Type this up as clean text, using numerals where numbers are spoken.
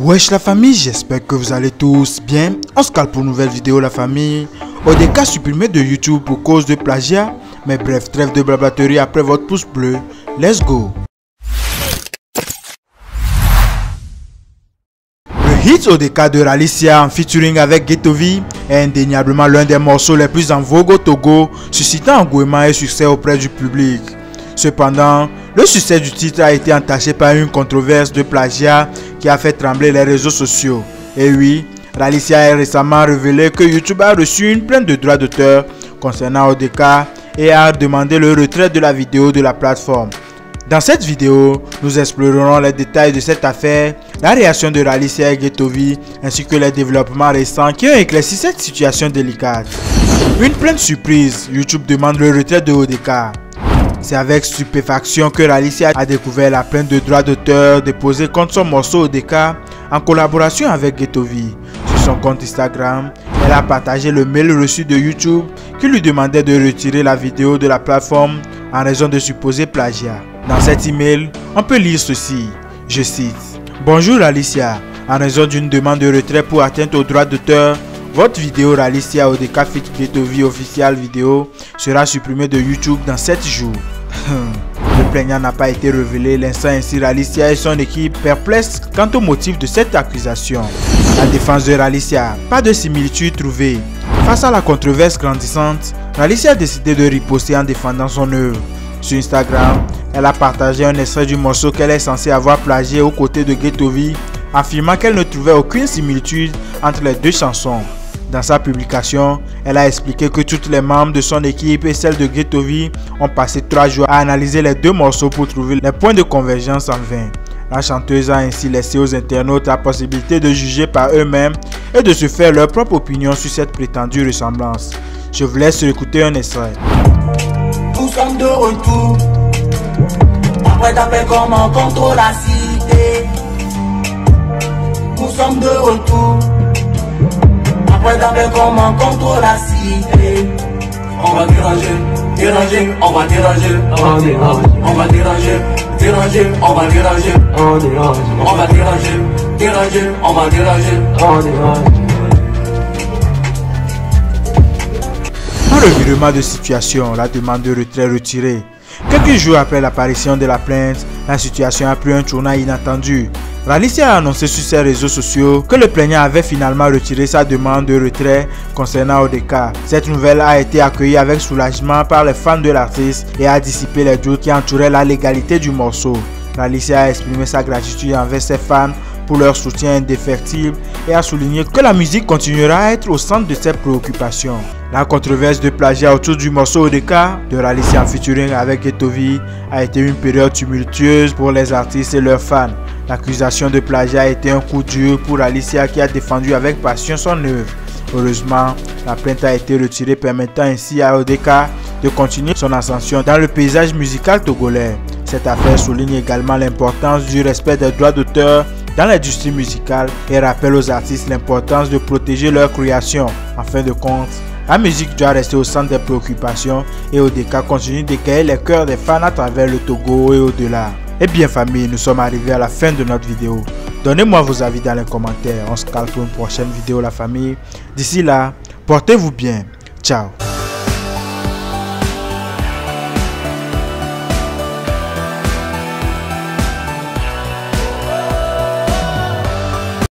Wesh la famille, j'espère que vous allez tous bien. On se cale pour une nouvelle vidéo la famille. ODK supprimé de YouTube pour cause de plagiat. Mais bref, trêve de blablaterie après votre pouce bleu. Let's go. Le hit ODK de Ralicia en featuring avec Ghetto-V est indéniablement l'un des morceaux les plus en vogue au Togo, suscitant engouement et succès auprès du public. Cependant, le succès du titre a été entaché par une controverse de plagiat qui a fait trembler les réseaux sociaux. Et oui, Ralicia a récemment révélé que YouTube a reçu une plainte de droits d'auteur concernant ODK et a demandé le retrait de la vidéo de la plateforme. Dans cette vidéo, nous explorerons les détails de cette affaire, la réaction de Ralicia et Ghetto-V, ainsi que les développements récents qui ont éclairci cette situation délicate. Une plainte surprise, YouTube demande le retrait de ODK. C'est avec stupéfaction que Ralicia a découvert la plainte de droits d'auteur déposée contre son morceau ODK en collaboration avec Ghetto-V. Sur son compte Instagram, elle a partagé le mail reçu de YouTube qui lui demandait de retirer la vidéo de la plateforme en raison de supposés plagiat. Dans cet email, on peut lire ceci, je cite: « Bonjour Ralicia, en raison d'une demande de retrait pour atteinte aux droits d'auteur, votre vidéo Ralicia ODK feat Ghetto-V official vidéo sera supprimée de YouTube dans 7 jours. » Le plaignant n'a pas été révélé, laissant ainsi Ralicia et son équipe perplexes quant au motif de cette accusation. La défense de Ralicia, pas de similitude trouvée. Face à la controverse grandissante, Ralicia a décidé de riposter en défendant son œuvre. Sur Instagram, elle a partagé un extrait du morceau qu'elle est censée avoir plagié aux côtés de Ghetto-V, affirmant qu'elle ne trouvait aucune similitude entre les deux chansons. Dans sa publication, elle a expliqué que tous les membres de son équipe et celle de Ghetto-V ont passé 3 jours à analyser les deux morceaux pour trouver les points de convergence en vain. La chanteuse a ainsi laissé aux internautes la possibilité de juger par eux-mêmes et de se faire leur propre opinion sur cette prétendue ressemblance. Je vous laisse écouter un extrait. Nous sommes de retour. Après t'appelles comment contre la cité. Nous sommes de retour. Après t'appelles comment contre la cité. On va déranger, on va déranger, on va déranger, on va déranger, on va déranger, on va déranger. Un revirement de situation, la demande de retrait retirée. Quelques jours après l'apparition de la plainte, la situation a pris un tournant inattendu. Ralicia a annoncé sur ses réseaux sociaux que le plaignant avait finalement retiré sa demande de retrait concernant ODK. Cette nouvelle a été accueillie avec soulagement par les fans de l'artiste et a dissipé les doutes qui entouraient la légalité du morceau. Ralicia a exprimé sa gratitude envers ses fans pour leur soutien indéfectible et a souligné que la musique continuera à être au centre de ses préoccupations. La controverse de plagiat autour du morceau ODK de Ralicia en featuring avec Ghetto-V a été une période tumultueuse pour les artistes et leurs fans. L'accusation de plagiat a été un coup dur pour Ralicia qui a défendu avec passion son œuvre. Heureusement, la plainte a été retirée, permettant ainsi à ODK de continuer son ascension dans le paysage musical togolais. Cette affaire souligne également l'importance du respect des droits d'auteur dans l'industrie musicale et rappelle aux artistes l'importance de protéger leurs créations. En fin de compte, la musique doit rester au centre des préoccupations et ODK continue d'égayer les cœurs des fans à travers le Togo et au-delà. Et bien famille, nous sommes arrivés à la fin de notre vidéo. Donnez-moi vos avis dans les commentaires. On se calme pour une prochaine vidéo la famille. D'ici là, portez-vous bien. Ciao.